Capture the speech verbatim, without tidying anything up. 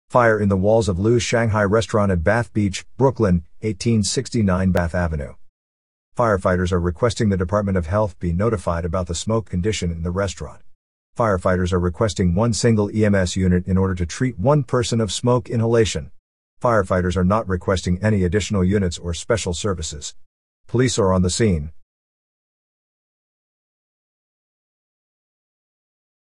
Fire in the walls of Lou's Shanghai restaurant at Bath Beach, Brooklyn, eighteen sixty-nine Bath Avenue. Firefighters are requesting the Department of Health be notified about the smoke condition in the restaurant. Firefighters are requesting one single E M S unit in order to treat one person of smoke inhalation. Firefighters are not requesting any additional units or special services. Police are on the scene.